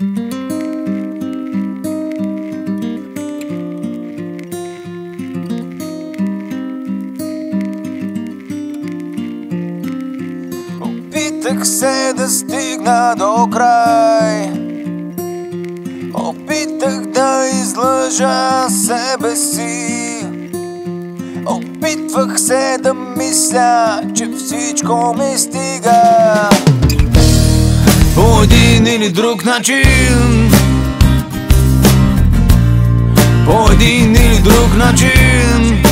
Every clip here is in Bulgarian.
Опитах се да стигна до край, опитах да излъжа себе си, опитвах се да мисля, че всичко ми стига. По един или друг начин, по един или друг начин.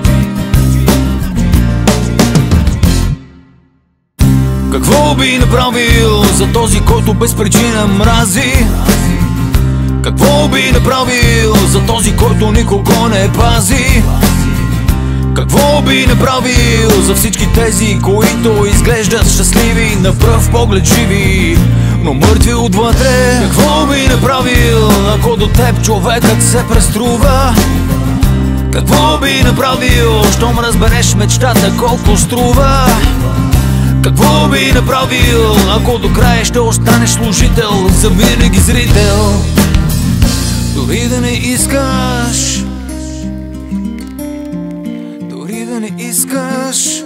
Какво би направил за този, който без причина мрази? Какво би направил за този, който никого не пази? Какво би направил за всички тези, които изглеждат щастливи, на пръв поглед живи, но мъртви отвътре? Какво би направил, ако до теб човекът се преструва? Какво би направил, щом разбереш мечтата колко струва? Какво би направил, ако до края ще останеш служител, завинаги зрител? Дори да не искаш, дори да не искаш.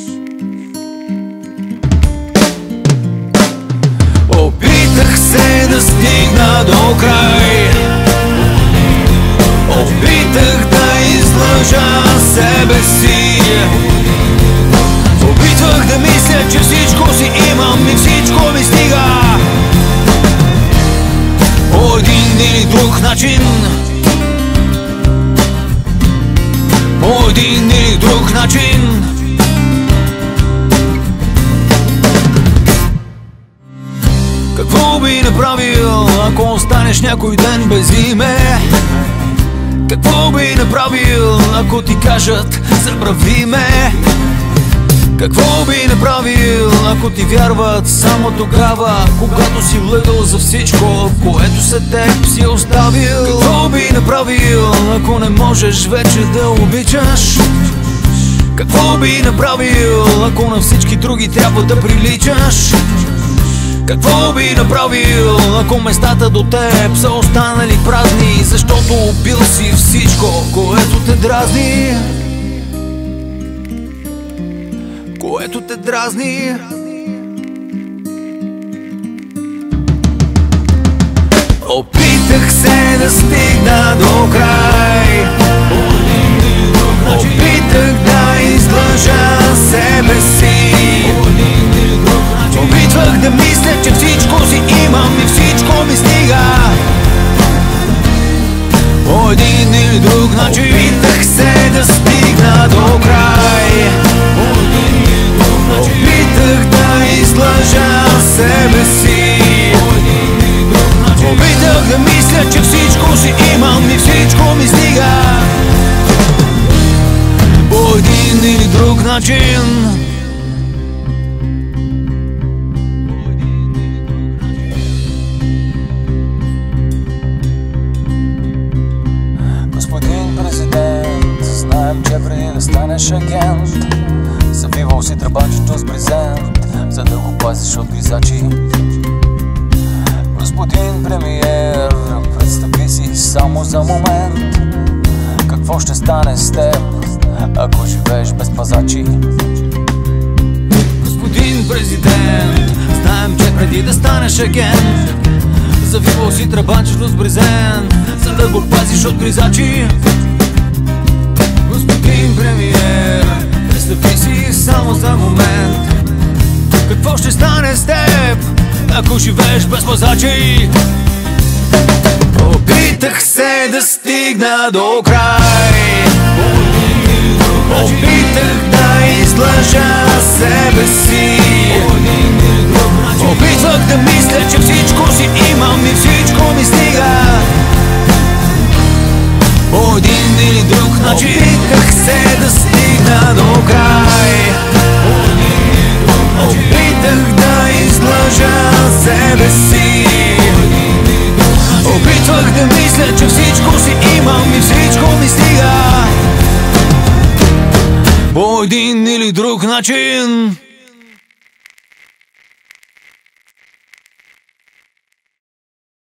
Опитах се да стигна до край, опитах да излъжа себе си, опитвах да мисля, че всичко си имам и всичко ми стига. По един или друг начин, по един или друг начин. Какво би направил, ако останеш някой ден без име? Какво би направил, ако ти кажат забрави ме? Какво би направил, ако ти вярват само тогава, когато си лъгал за всичко, което след теб си оставил? Какво би направил, ако не можеш вече да обичаш? Какво би направил, ако на всички други трябва да приличаш? Какво би направил, ако местата до теб са останали празни, защото убил си всичко, което те дразни? Което те дразни. Опитах се да стигна до край, опитах да излъжа себе си, опитвах да мисля, че всичко си имам и всичко ми стига. По един или друг начин опитах се да стигна до край, опитах да излъжа себе си, опитах да мисля, че всичко си имам и всичко ми стига. По един или друг начин. Господин президент, знаем, че преди да станеш агент, завивал си тръбачето с брезент, за да го пазиш от гризачи. Господин премиер, представи си само за момент, какво ще стане с теб, ако живееш без пазачи. Господин президент, знаем, че преди да станеш агент, завивал си тръбачето с брезент, за да го пазиш от гризачи. Господин премиер, представи си само за момент, какво ще стане с теб, ако живееш без пазачи. Опитах се да стигна до край, опитах да излъжа себе си, опитвах да мисля, че всичко си имам и всичко ми стига. По един или друг начин опитах се да стигна до край, опитах да излъжа себе си, опитвах да мисля, че всичко си имам и всичко ми стига. По един или друг начин.